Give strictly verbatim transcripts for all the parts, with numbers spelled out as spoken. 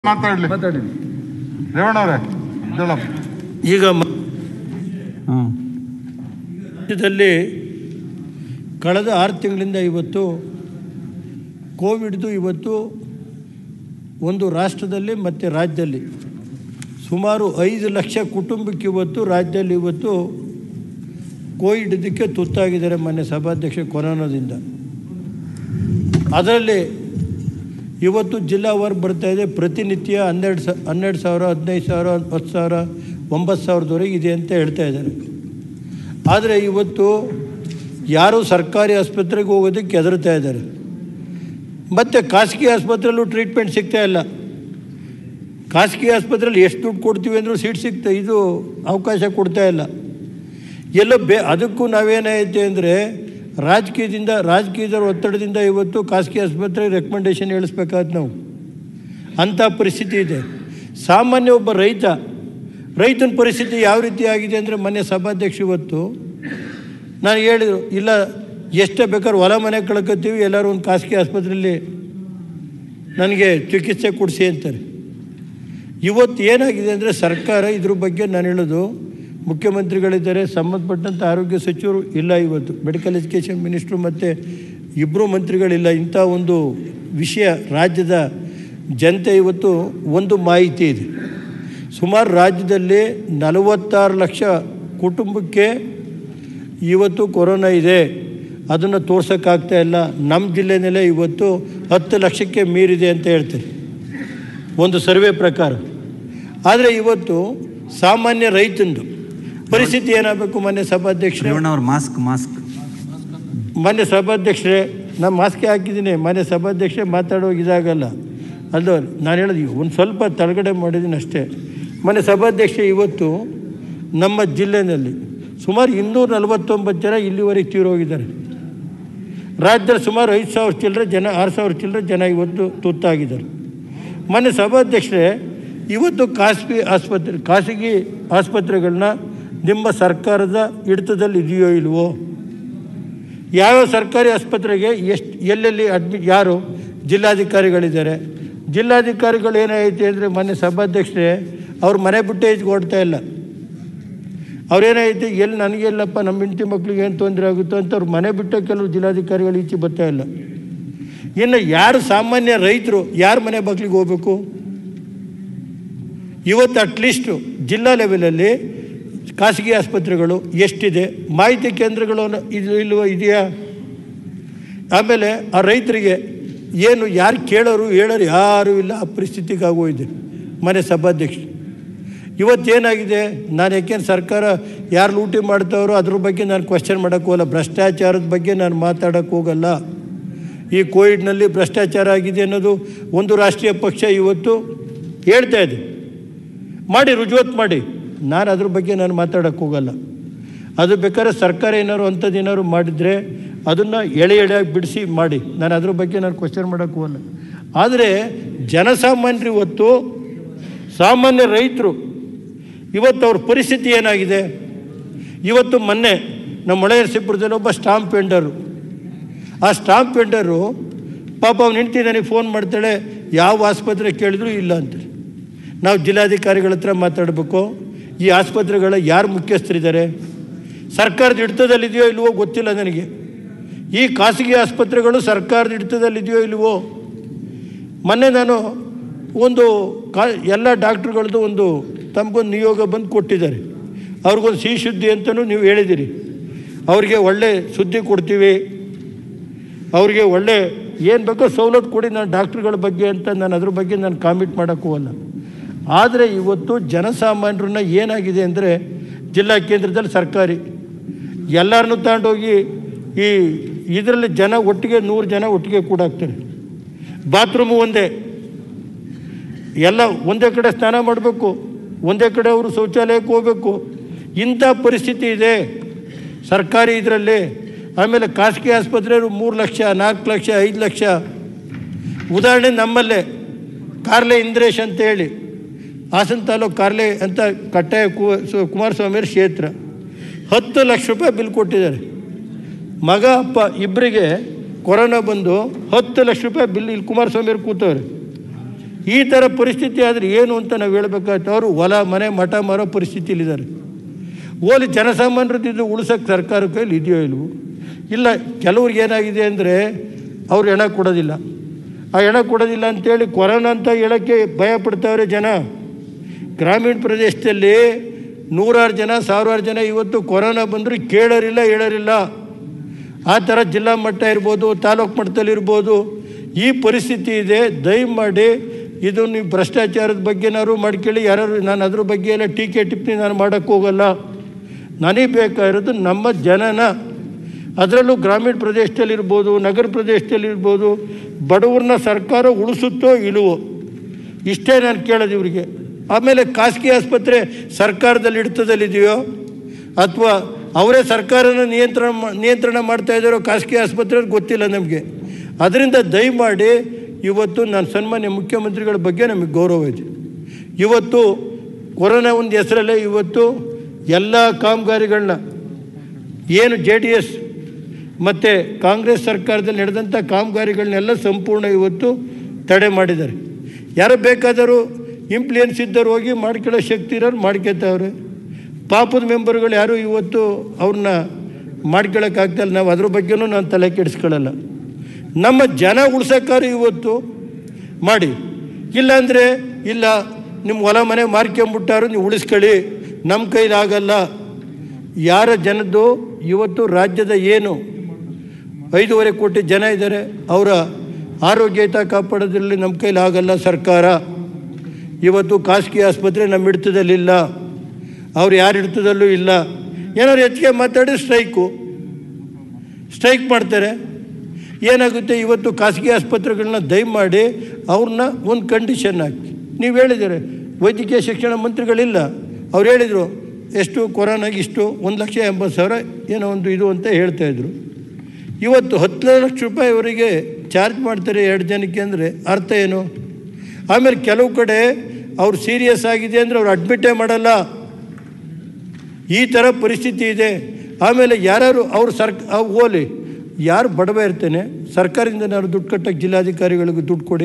ಮಾತಾಡಲಿ ಮಾತಾಡಿ ರೇವಣ್ಣವರೇ ಈಗ ರಾಜ್ಯದಲ್ಲಿ ಕಳೆದ ಆರು ತಿಂಗಳಿಂದ ಇವತ್ತು ಕೋವಿಡ್ದು ಇವತ್ತು ಒಂದು ರಾಷ್ಟ್ರದಲ್ಲಿ ಮತ್ತು ರಾಜ್ಯದಲ್ಲಿ ಸುಮಾರು ಐದು ಲಕ್ಷ ಕುಟುಂಬಕ್ಕೆ ಇವತ್ತು ರಾಜ್ಯದಲ್ಲಿ ಇವತ್ತು ಕೋವಿಡ್ ಇದಕ್ಕೆ ತುತ್ತಾಗಿದ್ದಾರೆ. ಮೊನ್ನೆ ಸಭಾಧ್ಯಕ್ಷ ಕೊರೋನಾದಿಂದ ಅದರಲ್ಲಿ ಇವತ್ತು ಜಿಲ್ಲಾವಾರು ಬರ್ತಾಯಿದೆ. ಪ್ರತಿನಿತ್ಯ ಹನ್ನೆರಡು ಸ ಹನ್ನೆರಡು ಸಾವಿರ ಹದಿನೈದು ಸಾವಿರ ಹತ್ತು ಸಾವಿರ ಒಂಬತ್ತು ಸಾವಿರದವರೆಗೆ ಇದೆ ಅಂತ ಹೇಳ್ತಾ ಇದ್ದಾರೆ. ಆದರೆ ಇವತ್ತು ಯಾರೂ ಸರ್ಕಾರಿ ಆಸ್ಪತ್ರೆಗೆ ಹೋಗೋದಕ್ಕೆ ಹೆದರ್ತಾ ಇದ್ದಾರೆ. ಮತ್ತು ಖಾಸಗಿ ಆಸ್ಪತ್ರೆಯಲ್ಲೂ ಟ್ರೀಟ್ಮೆಂಟ್ ಸಿಗ್ತಾ ಇಲ್ಲ. ಖಾಸಗಿ ಆಸ್ಪತ್ರೆಯಲ್ಲಿ ಎಷ್ಟು ದುಡ್ಡು ಕೊಡ್ತೀವಿ ಅಂದರೂ ಸೀಟ್ ಸಿಗ್ತಾ ಇದು ಅವಕಾಶ ಕೊಡ್ತಾ ಇಲ್ಲ. ಎಲ್ಲೋ ಬೇ ಅದಕ್ಕೂ ನಾವೇನಾಯ್ತು ಅಂದರೆ ರಾಜಕೀಯದಿಂದ ರಾಜಕೀಯದ ಒತ್ತಡದಿಂದ ಇವತ್ತು ಖಾಸಗಿ ಆಸ್ಪತ್ರೆಗೆ ರೆಕಮೆಂಡೇಷನ್ ಹೇಳಿಸ್ಬೇಕಾದ್ ನಾವು ಅಂಥ ಪರಿಸ್ಥಿತಿ ಇದೆ. ಸಾಮಾನ್ಯ ಒಬ್ಬ ರೈತ ರೈತನ ಪರಿಸ್ಥಿತಿ ಯಾವ ರೀತಿ ಆಗಿದೆ ಅಂದರೆ ಮೊನ್ನೆ ಸಭಾಧ್ಯಕ್ಷ ಇವತ್ತು ನಾನು ಹೇಳಿದರು, ಇಲ್ಲ ಎಷ್ಟೇ ಬೇಕಾದ್ರೂ ಹೊಲ ಮನೆ ಕಳ್ಕೊತೀವಿ, ಎಲ್ಲರೂ ಒಂದು ಖಾಸಗಿ ಆಸ್ಪತ್ರೆಯಲ್ಲಿ ನನಗೆ ಚಿಕಿತ್ಸೆ ಕೊಡಿಸಿ ಅಂತಾರೆ. ಇವತ್ತು ಏನಾಗಿದೆ ಅಂದರೆ ಸರ್ಕಾರ ಇದ್ರ ಬಗ್ಗೆ ನಾನು ಹೇಳೋದು, ಮುಖ್ಯಮಂತ್ರಿಗಳಿದ್ದಾರೆ, ಸಂಬಂಧಪಟ್ಟಂಥ ಆರೋಗ್ಯ ಸಚಿವರು ಇಲ್ಲ, ಇವತ್ತು ಮೆಡಿಕಲ್ ಎಜುಕೇಷನ್ ಮಿನಿಸ್ಟ್ರು ಮತ್ತು ಇಬ್ಬರು ಮಂತ್ರಿಗಳಿಲ್ಲ. ಇಂಥ ಒಂದು ವಿಷಯ ರಾಜ್ಯದ ಜನತೆ ಇವತ್ತು ಒಂದು ಮಾಹಿತಿ ಇದೆ. ಸುಮಾರು ರಾಜ್ಯದಲ್ಲಿ ನಲವತ್ತಾರು ಲಕ್ಷ ಕುಟುಂಬಕ್ಕೆ ಇವತ್ತು ಕೊರೋನಾ ಇದೆ. ಅದನ್ನು ತೋರ್ಸೋಕ್ಕಾಗ್ತಾ ಇಲ್ಲ. ನಮ್ಮ ಜಿಲ್ಲೆಯಲ್ಲೇ ಇವತ್ತು ಹತ್ತು ಲಕ್ಷಕ್ಕೆ ಮೀರಿದೆ ಅಂತ ಹೇಳ್ತಾರೆ ಒಂದು ಸರ್ವೆ ಪ್ರಕಾರ. ಆದರೆ ಇವತ್ತು ಸಾಮಾನ್ಯ ರೈತಂದು ಪರಿಸ್ಥಿತಿ ಏನಾಗಬೇಕು? ಮೊನ್ನೆ ಸಭಾಧ್ಯಕ್ಷರೇ ಮಾಸ್ಕ್ ಮಾಸ್ಕ್ ಮೊನ್ನೆ ಸಭಾಧ್ಯಕ್ಷರೇ ನಾನು ಮಾಸ್ಕೆ ಹಾಕಿದ್ದೀನಿ. ಮೊನ್ನೆ ಸಭಾಧ್ಯಕ್ಷರೇ ಮಾತಾಡುವಾಗ ಇದಾಗಲ್ಲ ಅಲ್ಲೋ, ನಾನು ಹೇಳೋದು ಒಂದು ಸ್ವಲ್ಪ ತಳಗಡೆ ಮಾಡಿದ್ದೀನಿ ಅಷ್ಟೇ. ಮೊನ್ನೆ ಸಭಾಧ್ಯಕ್ಷ ಇವತ್ತು ನಮ್ಮ ಜಿಲ್ಲೆಯಲ್ಲಿ ಸುಮಾರು ಇನ್ನೂರ ನಲವತ್ತೊಂಬತ್ತು ಜನ ಇಲ್ಲಿವರೆಗೆ ತೀರೋಗಿದ್ದಾರೆ. ರಾಜ್ಯದಲ್ಲಿ ಸುಮಾರು ಐದು ಸಾವಿರ ಚಿಲ್ಲರೆ ಜನ ಆರು ಸಾವಿರ ಚಿಲ್ಲರೆ ಜನ ಇವತ್ತು ತುತ್ತಾಗಿದ್ದಾರೆ. ಮೊನ್ನೆ ಸಭಾಧ್ಯಕ್ಷರೇ ಇವತ್ತು ಖಾಸಗಿ ಆಸ್ಪತ್ರೆ ಖಾಸಗಿ ಆಸ್ಪತ್ರೆಗಳನ್ನ ನಿಮ್ಮ ಸರ್ಕಾರದ ಹಿಡಿತದಲ್ಲಿ ಇದೆಯೋ ಇಲ್ವೋ? ಯಾವ್ಯಾವ ಸರ್ಕಾರಿ ಆಸ್ಪತ್ರೆಗೆ ಎಷ್ಟು ಎಲ್ಲೆಲ್ಲಿ ಅಡ್ಮಿಟ್ ಯಾರು ಜಿಲ್ಲಾಧಿಕಾರಿಗಳಿದ್ದಾರೆ. ಜಿಲ್ಲಾಧಿಕಾರಿಗಳು ಏನಾಯ್ತು ಅಂದರೆ ಮೊನ್ನೆ ಸಭಾಧ್ಯಕ್ಷರೇ ಅವ್ರ ಮನೆ ಬಿಟ್ಟೆ ಈಚೆಗೆ ಓಡ್ತಾ ಇಲ್ಲ. ಅವ್ರೇನಾಯ್ತು, ಎಲ್ಲಿ ನನಗೆಲ್ಲಪ್ಪ ನಮ್ಮ ಹೆಂಡತಿ ಮಕ್ಳಿಗೆ ಏನು ತೊಂದರೆ ಆಗುತ್ತೋ ಅಂತ ಅವ್ರ ಮನೆ ಬಿಟ್ಟೆ ಕೆಲವು ಜಿಲ್ಲಾಧಿಕಾರಿಗಳು ಈಚೆ ಬರ್ತಾ ಇಲ್ಲ. ಇನ್ನು ಯಾರು ಸಾಮಾನ್ಯ ರೈತರು ಯಾರ ಮನೆ ಮಕ್ಳಿಗೆ ಹೋಗಬೇಕು? ಇವತ್ತು ಅಟ್ಲೀಸ್ಟು ಜಿಲ್ಲಾ ಲೆವೆಲಲ್ಲಿ ಖಾಸಗಿ ಆಸ್ಪತ್ರೆಗಳು ಎಷ್ಟಿದೆ, ಮಾಹಿತಿ ಕೇಂದ್ರಗಳು ಇದು ಇಲ್ವ ಇದೆಯಾ? ಆಮೇಲೆ ಆ ರೈತರಿಗೆ ಏನು ಯಾರು ಕೇಳೋರು ಹೇಳೋರು ಯಾರೂ ಇಲ್ಲ. ಆ ಪರಿಸ್ಥಿತಿಗೆ ಆಗೋಗಿದೆ ಮನೆ ಸಭಾಧ್ಯಕ್ಷ. ಇವತ್ತೇನಾಗಿದೆ, ನಾನು ಯಾಕೆಂದ್ರೆ ಸರ್ಕಾರ ಯಾರು ಲೂಟಿ ಮಾಡ್ತಾವ್ರೋ ಅದ್ರ ಬಗ್ಗೆ ನಾನು ಕ್ವಶನ್ ಮಾಡೋಕ್ಕೆ ಹೋಗಲ್ಲ. ಭ್ರಷ್ಟಾಚಾರದ ಬಗ್ಗೆ ನಾನು ಮಾತಾಡೋಕ್ಕೆ ಹೋಗಲ್ಲ. ಈ ಕೋವಿಡ್ನಲ್ಲಿ ಭ್ರಷ್ಟಾಚಾರ ಆಗಿದೆ ಅನ್ನೋದು ಒಂದು ರಾಷ್ಟ್ರೀಯ ಪಕ್ಷ ಇವತ್ತು ಹೇಳ್ತಾ ಇದೆ. ಮಾಡಿ ರುಜುವಾತು ಮಾಡಿ, ನಾನು ಅದ್ರ ಬಗ್ಗೆ ನಾನು ಮಾತಾಡೋಕ್ಕೆ ಹೋಗಲ್ಲ. ಅದು ಬೇಕಾದ್ರೆ ಸರ್ಕಾರ ಏನಾದ್ರು ಅಂಥದ್ದು ಏನಾದ್ರು ಮಾಡಿದರೆ ಅದನ್ನು ಎಳೆ ಎಳೆಯಾಗಿ ಬಿಡಿಸಿ ಮಾಡಿ, ನಾನು ಅದ್ರ ಬಗ್ಗೆ ನಾನು ಕ್ವಶನ್ ಮಾಡೋಕ್ಕೆ ಹೋಗಲ್ಲ. ಆದರೆ ಜನಸಾಮಾನ್ಯರು ಇವತ್ತು ಸಾಮಾನ್ಯ ರೈತರು ಇವತ್ತು ಅವ್ರ ಪರಿಸ್ಥಿತಿ ಏನಾಗಿದೆ? ಇವತ್ತು ಮೊನ್ನೆ ನಮ್ಮ ಹೊಳೆನರಸೀಪುರದಲ್ಲಿ ಒಬ್ಬ ಸ್ಟಾಂಪ್ ವೆಂಡರು, ಆ ಸ್ಟಾಂಪ್ ವೆಂಡರು ಪಾಪ ಅವ್ನು ಹೆಂಡ್ತಿ ನನಗೆ ಫೋನ್ ಮಾಡ್ತಾಳೆ, ಯಾವ ಆಸ್ಪತ್ರೆ ಕೇಳಿದ್ರು ಇಲ್ಲ ಅಂತಾರೆ. ನಾವು ಜಿಲ್ಲಾಧಿಕಾರಿಗಳ ಹತ್ರ ಮಾತಾಡಬೇಕು. ಈ ಆಸ್ಪತ್ರೆಗಳ ಯಾರು ಮುಖ್ಯಸ್ಥರಿದ್ದಾರೆ, ಸರ್ಕಾರದ ಹಿಡಿತದಲ್ಲಿದೆಯೋ ಇಲ್ವೋ ಗೊತ್ತಿಲ್ಲ ನನಗೆ. ಈ ಖಾಸಗಿ ಆಸ್ಪತ್ರೆಗಳು ಸರ್ಕಾರದ ಹಿಡಿತದಲ್ಲಿದೆಯೋ ಇಲ್ವೋ? ಮೊನ್ನೆ ನಾನು ಒಂದು ಕಾ ಎಲ್ಲ ಡಾಕ್ಟ್ರುಗಳದ್ದು ಒಂದು ತಮಗೊಂದು ನಿಯೋಗ ಬಂದು ಕೊಟ್ಟಿದ್ದಾರೆ. ಅವ್ರಿಗೊಂದು ಸಿಹಿ ಸುದ್ದಿ ಅಂತಲೂ ನೀವು ಹೇಳಿದ್ದೀರಿ. ಅವ್ರಿಗೆ ಒಳ್ಳೆ ಸುದ್ದಿ ಕೊಡ್ತೀವಿ, ಅವ್ರಿಗೆ ಒಳ್ಳೆ ಏನು ಬೇಕೋ ಸವಲತ್ತು ಕೊಡಿ, ನಾನು ಡಾಕ್ಟ್ರುಗಳ ಬಗ್ಗೆ ಅಂತ ನಾನು ಅದ್ರ ಬಗ್ಗೆ ನಾನು ಕಾಮೆಂಟ್ ಮಾಡೋಕ್ಕೆ ಹೋಗಲ್ಲ. ಆದರೆ ಇವತ್ತು ಜನಸಾಮಾನ್ಯರನ್ನ ಏನಾಗಿದೆ ಅಂದರೆ ಜಿಲ್ಲಾ ಕೇಂದ್ರದಲ್ಲಿ ಸರ್ಕಾರಿ ಎಲ್ಲರನ್ನೂ ತಗೊಂಡೋಗಿ ಈ ಇದರಲ್ಲಿ ಜನ ಒಟ್ಟಿಗೆ ನೂರು ಜನ ಒಟ್ಟಿಗೆ ಕೂಡಾಕ್ತಾರೆ. ಬಾತ್ರೂಮು ಒಂದೇ, ಎಲ್ಲ ಒಂದೇ ಕಡೆ ಸ್ನಾನ ಮಾಡಬೇಕು, ಒಂದೇ ಕಡೆ ಅವರು ಶೌಚಾಲಯಕ್ಕೆ ಹೋಗಬೇಕು. ಇಂಥ ಪರಿಸ್ಥಿತಿ ಇದೆ ಸರ್ಕಾರಿ ಇದರಲ್ಲಿ. ಆಮೇಲೆ ಖಾಸಗಿ ಆಸ್ಪತ್ರೆಯವರು ಮೂರು ಲಕ್ಷ ನಾಲ್ಕು ಲಕ್ಷ ಐದು ಲಕ್ಷ. ಉದಾಹರಣೆ ನಮ್ಮಲ್ಲೇ ಕಾರ್ಲೆ ಇಂದ್ರೇಶ್ ಅಂತೇಳಿ ಹಾಸನ ತಾಲೂಕು ಕಾರ್ಲೆ ಅಂತ ಕಟ್ಟಾಯ ಕುಮಾರಸ್ವಾಮಿಯವ್ರ ಕ್ಷೇತ್ರ ಹತ್ತು ಲಕ್ಷ ರೂಪಾಯಿ ಬಿಲ್ ಕೊಟ್ಟಿದ್ದಾರೆ. ಮಗ ಅಪ್ಪ ಇಬ್ಬರಿಗೆ ಕೊರೋನಾ ಬಂದು ಹತ್ತು ಲಕ್ಷ ರೂಪಾಯಿ ಬಿಲ್ ಇಲ್ಲಿ ಕುಮಾರಸ್ವಾಮಿಯವ್ರು ಕೂತವ್ರೆ. ಈ ಥರ ಪರಿಸ್ಥಿತಿ ಆದರೆ ಏನು ಅಂತ ನಾವು ಹೇಳಬೇಕಾಯ್ತು. ಅವರು ಹೊಲ ಮನೆ ಮಠ ಮಾರೋ ಪರಿಸ್ಥಿತಿಲಿದ್ದಾರೆ. ಓಲಿ ಜನಸಾಮಾನ್ಯರದ್ದು ಉಳಿಸೋಕ್ಕೆ ಸರ್ಕಾರ ಕೈಲಿ ಇದೆಯೋ ಇಲ್ವೋ? ಇಲ್ಲ. ಕೆಲವ್ರಿಗೆ ಏನಾಗಿದೆ ಅಂದರೆ ಅವ್ರು ಹೆಣ ಕೊಡೋದಿಲ್ಲ. ಆ ಹೆಣ ಕೊಡೋದಿಲ್ಲ ಅಂಥೇಳಿ ಕೊರೋನಾ ಅಂತ ಹೇಳೋಕ್ಕೆ ಭಯ ಪಡ್ತಾವ್ರೆ ಜನ. ಗ್ರಾಮೀಣ ಪ್ರದೇಶದಲ್ಲಿ ನೂರಾರು ಜನ ಸಾವಿರಾರು ಜನ ಇವತ್ತು ಕೊರೋನಾ ಬಂದರೂ ಕೇಳೋರಿಲ್ಲ ಹೇಳೋರಿಲ್ಲ. ಆ ಥರ ಜಿಲ್ಲಾ ಮಟ್ಟ ಇರ್ಬೋದು, ತಾಲೂಕು ಮಟ್ಟದಲ್ಲಿರ್ಬೋದು ಈ ಪರಿಸ್ಥಿತಿ ಇದೆ. ದಯಮಾಡಿ ಇದು ನೀವು ಭ್ರಷ್ಟಾಚಾರದ ಬಗ್ಗೆನಾದ್ರು ಮಾಡ್ಕೊಳ್ಳಿ. ಯಾರು ನಾನು ಅದ್ರ ಬಗ್ಗೆ ಎಲ್ಲ ಟೀಕೆ ಟಿಪ್ಪಣಿ ನಾನು ಮಾಡೋಕ್ಕೆ ಹೋಗಲ್ಲ. ನನಗೆ ಬೇಕಾಗಿರೋದು ನಮ್ಮ ಜನನ, ಅದರಲ್ಲೂ ಗ್ರಾಮೀಣ ಪ್ರದೇಶದಲ್ಲಿರ್ಬೋದು, ನಗರ ಪ್ರದೇಶದಲ್ಲಿರ್ಬೋದು ಬಡವ್ರನ್ನ ಸರ್ಕಾರ ಉಳಿಸುತ್ತೋ ಇಳುವೋ, ಇಷ್ಟೇ ನಾನು ಕೇಳೋದು ಇವರಿಗೆ. ಆಮೇಲೆ ಖಾಸಗಿ ಆಸ್ಪತ್ರೆ ಸರ್ಕಾರದಲ್ಲಿ ಹಿಡಿತದಲ್ಲಿದೆಯೋ ಅಥವಾ ಅವರೇ ಸರ್ಕಾರನ ನಿಯಂತ್ರಣ ನಿಯಂತ್ರಣ ಮಾಡ್ತಾಯಿದ್ದಾರೋ ಖಾಸಗಿ ಆಸ್ಪತ್ರೆ ಗೊತ್ತಿಲ್ಲ ನಮಗೆ. ಅದರಿಂದ ದಯಮಾಡಿ ಇವತ್ತು ನಾನು ಸನ್ಮಾನ್ಯ ಮುಖ್ಯಮಂತ್ರಿಗಳ ಬಗ್ಗೆ ನಮಗೆ ಗೌರವ ಇದೆ. ಇವತ್ತು ಕೊರೋನಾ ಒಂದು ಹೆಸರಲ್ಲೇ ಇವತ್ತು ಎಲ್ಲ ಕಾಮಗಾರಿಗಳನ್ನ ಏನು ಜೆ ಡಿ ಎಸ್ ಮತ್ತು ಕಾಂಗ್ರೆಸ್ ಸರ್ಕಾರದಲ್ಲಿ ನಡೆದಂಥ ಕಾಮಗಾರಿಗಳನ್ನೆಲ್ಲ ಸಂಪೂರ್ಣ ಇವತ್ತು ತಡೆ ಮಾಡಿದ್ದಾರೆ. ಯಾರು ಬೇಕಾದರೂ ಇಂಪ್ಲುಯೆನ್ಸ್ ಇದ್ದವ್ರು ಹೋಗಿ ಮಾಡ್ಕೊಳ್ಳೋ ಶಕ್ತಿ ಇರೋರು ಮಾಡ್ಕೊತಾವ್ರೆ. ಪಾಪದ ಮೆಂಬರ್ಗಳು ಯಾರು ಇವತ್ತು ಅವ್ರನ್ನ ಮಾಡ್ಕೊಳ್ಳೋಕ್ಕಾಗ್ತಾಯಿಲ್ಲ. ನಾವು ಅದ್ರ ಬಗ್ಗೆನೂ ನಾನು ತಲೆ ಕೆಡಿಸ್ಕೊಳ್ಳಲ್ಲ. ನಮ್ಮ ಜನ ಉಳ್ಸೋಕ್ಕಾರು ಇವತ್ತು ಮಾಡಿ, ಇಲ್ಲಾಂದರೆ ಇಲ್ಲ ನಿಮ್ಮ ಹೊಲ ಮನೆ ಮಾರ್ಕೊಂಬಿಟ್ಟಾರು ನೀವು ಉಳಿಸ್ಕೊಳ್ಳಿ, ನಮ್ಮ ಕೈಲಾಗಲ್ಲ. ಯಾರ ಜನದ್ದು ಇವತ್ತು ರಾಜ್ಯದ ಏನು ಐದೂವರೆ ಕೋಟಿ ಜನ ಇದ್ದಾರೆ, ಅವರ ಆರೋಗ್ಯ ಹಿತ ಕಾಪಾಡೋದ್ರಲ್ಲಿ ನಮ್ಮ ಕೈಲಾಗಲ್ಲ. ಸರ್ಕಾರ ಇವತ್ತು ಖಾಸಗಿ ಆಸ್ಪತ್ರೆ ನಮ್ಮ ಹಿಡಿತದಲ್ಲಿಲ್ಲ, ಅವ್ರು ಯಾರ ಹಿಡಿತದಲ್ಲೂ ಇಲ್ಲ. ಏನಾದ್ರು ಹೆಚ್ಚಿಗೆ ಮಾತಾಡಿ ಸ್ಟ್ರೈಕು ಸ್ಟ್ರೈಕ್ ಮಾಡ್ತಾರೆ. ಏನಾಗುತ್ತೆ ಇವತ್ತು ಖಾಸಗಿ ಆಸ್ಪತ್ರೆಗಳನ್ನ ದಯಮಾಡಿ ಅವ್ರನ್ನ ಒಂದು ಕಂಡೀಷನ್ ಹಾಕಿ. ನೀವು ಹೇಳಿದರೆ ವೈದ್ಯಕೀಯ ಶಿಕ್ಷಣ ಮಂತ್ರಿಗಳಿಲ್ಲ, ಅವ್ರು ಹೇಳಿದರು ಎಷ್ಟು ಕೊರೋನಾಗೆ ಇಷ್ಟು ಒಂದು ಲಕ್ಷ ಎಂಬತ್ತು ಸಾವಿರ ಏನೋ ಒಂದು ಇದು ಅಂತ ಹೇಳ್ತಾಯಿದ್ರು. ಇವತ್ತು ಹತ್ತು ಲಕ್ಷ ರೂಪಾಯಿವರೆಗೆ ಚಾರ್ಜ್ ಮಾಡ್ತಾರೆ ಎರಡು ಜನಕ್ಕೆ ಅಂದರೆ ಅರ್ಥ ಏನು? ಆಮೇಲೆ ಕೆಲವು ಕಡೆ ಅವ್ರು ಸೀರಿಯಸ್ ಆಗಿದೆ ಅಂದರೆ ಅವ್ರು ಅಡ್ಮಿಟೇ ಮಾಡಲ್ಲ. ಈ ಥರ ಪರಿಸ್ಥಿತಿ ಇದೆ. ಆಮೇಲೆ ಯಾರು ಅವ್ರು ಸರ್ಕ ಓಲಿ ಯಾರು ಬಡವ ಇರ್ತೇನೆ ಸರ್ಕಾರದಿಂದ ನಾನು ದುಡ್ಡು ಕಟ್ಟೋಕ್ಕೆ ಜಿಲ್ಲಾಧಿಕಾರಿಗಳಿಗೆ ದುಡ್ಡು ಕೊಡಿ.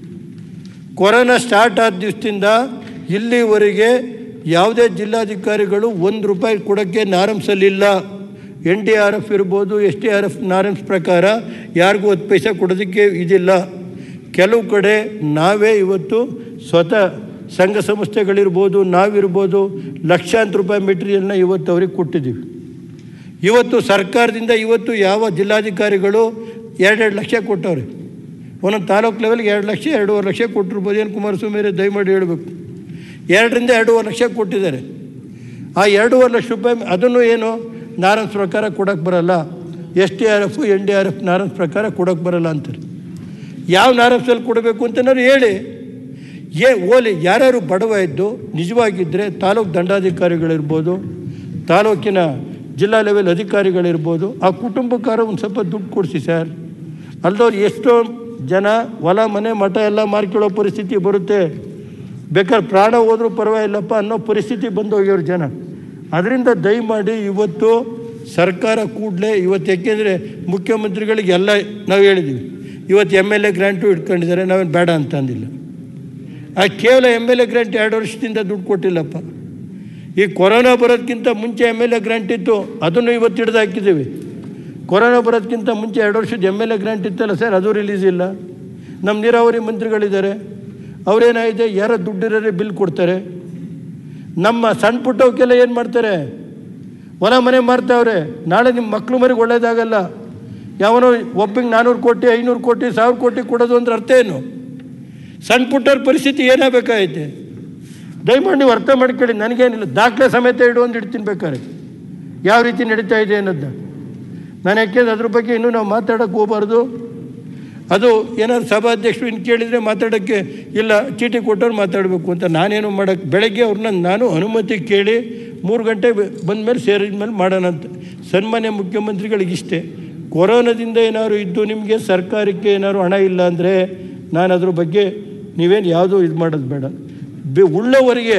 ಕೊರೋನಾ ಸ್ಟಾರ್ಟ್ ಆದ ದಿವಸದಿಂದ ಇಲ್ಲಿವರೆಗೆ ಯಾವುದೇ ಜಿಲ್ಲಾಧಿಕಾರಿಗಳು ಒಂದು ರೂಪಾಯಿ ಕೊಡೋಕ್ಕೆ ನಾರಂಸಲಿಲ್ಲ. ಎನ್ ಡಿ ಆರ್ ಎಫ್ ಇರ್ಬೋದು, S T R F norms ಪ್ರಕಾರ ಯಾರಿಗೂ ಹತ್ತು ಪೈಸೆ ಕೊಡೋದಕ್ಕೆ ಇದಿಲ್ಲ. ಕೆಲವು ಕಡೆ ನಾವೇ ಇವತ್ತು ಸ್ವತಃ ಸಂಘ ಸಂಸ್ಥೆಗಳಿರ್ಬೋದು, ನಾವಿರ್ಬೋದು ಲಕ್ಷಾಂತರ ರೂಪಾಯಿ ಮೆಟೀರಿಯಲ್ನ ಇವತ್ತು ಅವ್ರಿಗೆ ಕೊಟ್ಟಿದ್ದೀವಿ. ಇವತ್ತು ಸರ್ಕಾರದಿಂದ ಇವತ್ತು ಯಾವ ಜಿಲ್ಲಾಧಿಕಾರಿಗಳು ಎರಡೆರಡು ಲಕ್ಷ ಕೊಟ್ಟವ್ರೆ. ಒಂದೊಂದು ತಾಲೂಕು ಲೆವೆಲ್ಗೆ ಎರಡು ಲಕ್ಷ ಎರಡೂವರೆ ಲಕ್ಷ ಕೊಟ್ಟಿರ್ಬೋದು. ಏನು ಕುಮಾರಸ್ವಾಮಿ ದಯಮಾಡಿ ಹೇಳಬೇಕು. ಎರಡರಿಂದ ಎರಡೂವರೆ ಲಕ್ಷ ಕೊಟ್ಟಿದ್ದಾರೆ. ಆ ಎರಡೂವರೆ ಲಕ್ಷ ರೂಪಾಯಿ ಅದನ್ನು ಏನು ನಾರಂಸ್ ಪ್ರಕಾರ ಕೊಡೋಕ್ಕೆ ಬರೋಲ್ಲ. S T R F N D R F norms ಪ್ರಕಾರ ಕೊಡೋಕ್ಕೆ ಬರೋಲ್ಲ ಅಂತಾರೆ. ಯಾವ ನಾರಂಸಲ್ಲಿ ಕೊಡಬೇಕು ಅಂತನಾದ್ರು ಹೇಳಿ. ಏ ಓಲಿ ಯಾರ್ಯಾರು ಬಡವ ಇದ್ದು ನಿಜವಾಗಿದ್ದರೆ ತಾಲೂಕು ದಂಡಾಧಿಕಾರಿಗಳಿರ್ಬೋದು, ತಾಲೂಕಿನ ಜಿಲ್ಲಾ ಲೆವೆಲ್ ಅಧಿಕಾರಿಗಳಿರ್ಬೋದು, ಆ ಕುಟುಂಬಕ್ಕಾರ ಒಂದು ಸ್ವಲ್ಪ ದುಡ್ಡು ಕೊಡಿಸಿ ಸರ್. ಅಲ್ದವ್ರು ಎಷ್ಟೋ ಜನ ಹೊಲ ಮನೆ ಮಠ ಎಲ್ಲ ಮಾರ್ಕೊಳ್ಳೋ ಪರಿಸ್ಥಿತಿ ಬರುತ್ತೆ. ಬೇಕಾದ್ರೆ ಪ್ರಾಣ ಹೋದರೂ ಪರವಾಗಿಲ್ಲಪ್ಪ ಅನ್ನೋ ಪರಿಸ್ಥಿತಿ ಬಂದು ಹೋಗ್ಯವ್ರ ಜನ. ಅದರಿಂದ ದಯಮಾಡಿ ಇವತ್ತು ಸರ್ಕಾರ ಕೂಡಲೇ ಇವತ್ತು, ಯಾಕೆಂದರೆ ಮುಖ್ಯಮಂತ್ರಿಗಳಿಗೆ ಎಲ್ಲ ನಾವು ಹೇಳಿದ್ದೀವಿ. ಇವತ್ತು ಎಮ್ ಎಲ್ ಎ ಗ್ರ್ಯಾಂಟು ಇಟ್ಕೊಂಡಿದ್ದಾರೆ, ನಾವೇನು ಬೇಡ ಅಂತ ಅಂದಿಲ್ಲ. ಆ ಕೇವಲ ಎಮ್ ಎಲ್ ಎ ಗ್ರ್ಯಾಂಟ್ ಎರಡು ವರ್ಷದಿಂದ ದುಡ್ಡು ಕೊಟ್ಟಿಲ್ಲಪ್ಪ. ಈ ಕೊರೋನಾ ಬರೋದಕ್ಕಿಂತ ಮುಂಚೆ ಎಮ್ ಎಲ್ ಎ ಗ್ರ್ಯಾಂಟ್ ಇತ್ತು, ಅದನ್ನು ಇವತ್ತು ಹಿಡ್ದು ಹಾಕಿದ್ದೀವಿ. ಕೊರೋನಾ ಬರೋದಕ್ಕಿಂತ ಮುಂಚೆ ಎರಡು ವರ್ಷದ ಎಮ್ ಎಲ್ ಎ ಗ್ರ್ಯಾಂಟ್ ಇತ್ತಲ್ಲ ಸರ್, ಅದು ರಿಲೀಸ್ ಇಲ್ಲ. ನಮ್ಮ ನೀರಾವರಿ ಮಂತ್ರಿಗಳಿದ್ದಾರೆ, ಅವರೇನಾಗಿದೆ ಯಾರೋ ದುಡ್ಡಿರೋರೆ ಬಿಲ್ ಕೊಡ್ತಾರೆ. ನಮ್ಮ ಸಣ್ಣ ಪುಟ್ಟವಕ್ಕೆಲ್ಲ ಏನು ಮಾಡ್ತಾರೆ, ಹೊಲ ಮನೆ ಮಾರ್ತಾವ್ರೆ. ನಾಳೆ ನಿಮ್ಮ ಮಕ್ಕಳು ಮರಿಗೆ ಒಳ್ಳೇದಾಗಲ್ಲ. ಯಾವನೋ ಒಬ್ಬಿಗೆ ನಾನ್ನೂರು ಕೋಟಿ ಐನೂರು ಕೋಟಿ ಸಾವಿರ ಕೋಟಿ ಕೊಡೋದು ಅಂದ್ರೆ ಅರ್ಥ ಏನು? ಸಣ್ಣ ಪುಟ್ಟವ್ರ ಪರಿಸ್ಥಿತಿ ಏನಾಗಬೇಕಾಗೈತೆ? ದಯಮಾಡಿ ನೀವು ಅರ್ಥ ಮಾಡ್ಕೊಳ್ಳಿ. ನನಗೇನಿಲ್ಲ, ದಾಖಲೆ ಸಮೇತ ಇಡು ಒಂದು ಇಡ್ತೀನಿ ಬೇಕಾದ್ರೆ ಯಾವ ರೀತಿ ನಡೀತಾ ಇದೆ ಅನ್ನೋದನ್ನ. ನಾನು ಯಾಕೆಂದ್ರೆ ಅದ್ರ ಬಗ್ಗೆ ಇನ್ನೂ ನಾವು ಮಾತಾಡೋಕ್ಕೆ ಹೋಗಬಾರ್ದು. ಅದು ಏನಾದ್ರು ಸಭಾಧ್ಯಕ್ಷರು ಇನ್ನು ಕೇಳಿದರೆ ಮಾತಾಡೋಕ್ಕೆ ಇಲ್ಲ, ಚೀಟಿ ಕೊಟ್ಟವ್ರು ಮಾತಾಡಬೇಕು ಅಂತ ನಾನೇನು ಮಾಡೋಕ್ಕೆ. ಬೆಳಗ್ಗೆ ಅವ್ರನ್ನ ನಾನು ಅನುಮತಿ ಕೇಳಿ ಮೂರು ಗಂಟೆ ಬಂದ ಮೇಲೆ ಸೇರಿದ ಮೇಲೆ ಮಾಡೋಣ ಅಂತ. ಸನ್ಮಾನ್ಯ ಮುಖ್ಯಮಂತ್ರಿಗಳಿಗಿಷ್ಟೇ, ಕೊರೋನಾದಿಂದ ಏನಾದ್ರು ಇದ್ದು ನಿಮಗೆ ಸರ್ಕಾರಕ್ಕೆ ಏನಾದ್ರು ಹಣ ಇಲ್ಲ ಅಂದರೆ ನಾನು ಅದ್ರ ಬಗ್ಗೆ ನೀವೇನು ಯಾವುದೂ ಇದು ಮಾಡೋದು ಬೇಡ. ಬೆ ಉಳ್ಳವರಿಗೆ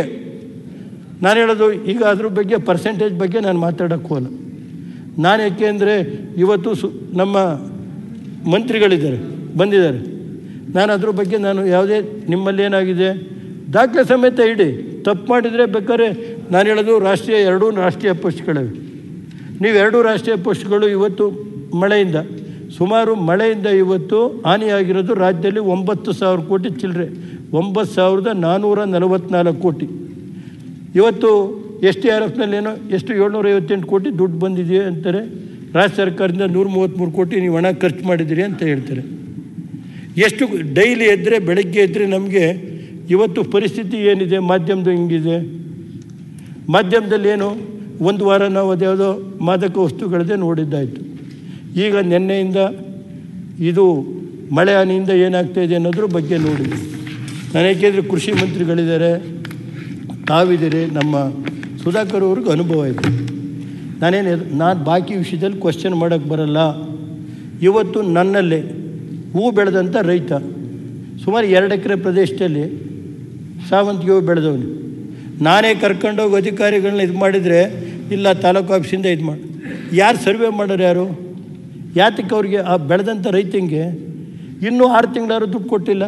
ನಾನು ಹೇಳೋದು ಈಗ ಅದ್ರ ಬಗ್ಗೆ ಪರ್ಸೆಂಟೇಜ್ ಬಗ್ಗೆ ನಾನು ಮಾತಾಡೋಕ್ಕೆ ಹೋಗಲ್ಲ. ನಾನು ಯಾಕೆ ಅಂದರೆ ಇವತ್ತು ಸು ನಮ್ಮ ಮಂತ್ರಿಗಳಿದ್ದಾರೆ ಬಂದಿದ್ದಾರೆ, ನಾನು ಅದ್ರ ಬಗ್ಗೆ ನಾನು ಯಾವುದೇ ನಿಮ್ಮಲ್ಲಿ ಏನಾಗಿದೆ ದಾಖಲೆ ಸಮೇತ ಇಡಿ. ತಪ್ಪು ಮಾಡಿದರೆ ಬೇಕಾದ್ರೆ ನಾನು ಹೇಳೋದು ರಾಷ್ಟ್ರೀಯ ಎರಡೂ ರಾಷ್ಟ್ರೀಯ ಪೋಸ್ಟ್ಗಳಿವೆ. ನೀವು ಎರಡೂ ರಾಷ್ಟ್ರೀಯ ಪೋಸ್ಟ್ಗಳು ಇವತ್ತು ಮಳೆಯಿಂದ ಸುಮಾರು ಮಳೆಯಿಂದ ಇವತ್ತು ಹಾನಿಯಾಗಿರೋದು ರಾಜ್ಯದಲ್ಲಿ ಒಂಬತ್ತು ಸಾವಿರ ಕೋಟಿ ಚಿಲ್ಲರೆ, ಒಂಬತ್ತು ಸಾವಿರದ ನಾನ್ನೂರ ನಲವತ್ತ್ನಾಲ್ಕು ಕೋಟಿ. ಇವತ್ತು ಎಸ್ ಟಿ ಆರ್ ಎಫ್ನಲ್ಲಿ ಏನೋ ಎಷ್ಟು ಏಳ್ನೂರ ಐವತ್ತೆಂಟು ಕೋಟಿ ದುಡ್ಡು ಬಂದಿದೆಯೇ ಅಂತಾರೆ. ರಾಜ್ಯ ಸರ್ಕಾರದಿಂದ ನೂರ ಮೂವತ್ತ್ಮೂರು ಕೋಟಿ ನೀವು ಹಣ ಖರ್ಚು ಮಾಡಿದಿರಿ ಅಂತ ಹೇಳ್ತಾರೆ. ಎಷ್ಟು ಡೈಲಿ ಎದ್ದರೆ ಬೆಳಗ್ಗೆ ಎದ್ದರೆ ನಮಗೆ ಇವತ್ತು ಪರಿಸ್ಥಿತಿ ಏನಿದೆ, ಮಾಧ್ಯಮದ ಹಿಂಗಿದೆ. ಮಾಧ್ಯಮದಲ್ಲಿ ಏನು ಒಂದು ವಾರ ನಾವು ಅದ್ಯಾವುದೋ ಮಾದಕ ವಸ್ತುಗಳದೇ ನೋಡಿದ್ದಾಯಿತು. ಈಗ ನಿನ್ನೆಯಿಂದ ಇದು ಮಳೆ ಹಾನಿಯಿಂದ ಏನಾಗ್ತಾಯಿದೆ ಅನ್ನೋದ್ರ ಬಗ್ಗೆ ನೋಡಿ. ನಾನು ಏಕೆಂದರೆ ಕೃಷಿ ಮಂತ್ರಿಗಳಿದ್ದಾರೆ, ತಾವಿದ್ದೀರಿ, ನಮ್ಮ ಸುಧಾಕರ್ ಅವ್ರಿಗೆ ಅನುಭವ ಇದೆ. ನಾನೇನು ನಾನು ಬಾಕಿ ವಿಷಯದಲ್ಲಿ ಕ್ವಶನ್ ಮಾಡೋಕ್ಕೆ ಬರಲ್ಲ. ಇವತ್ತು ನನ್ನಲ್ಲೇ ಹೂ ಬೆಳೆದಂಥ ರೈತ ಸುಮಾರು ಎರಡು ಎಕರೆ ಪ್ರದೇಶದಲ್ಲಿ ಸಾವಂತಿಗೆ ಹೂ ಬೆಳೆದವನು. ನಾನೇ ಕರ್ಕೊಂಡೋಗಿ ಅಧಿಕಾರಿಗಳನ್ನ ಇದು ಮಾಡಿದರೆ ಇಲ್ಲ ತಾಲೂಕು ಆಫೀಸಿಂದ ಇದು ಮಾಡಿ ಯಾರು ಸರ್ವೆ ಮಾಡೋರು ಯಾರು? ಯಾತಕ್ಕೆ ಅವ್ರಿಗೆ ಆ ಬೆಳೆದಂಥ ರೈತಂಗೆ ಇನ್ನೂ ಆರು ತಿಂಗಳಾರು ದುಡ್ಡು ಕೊಟ್ಟಿಲ್ಲ.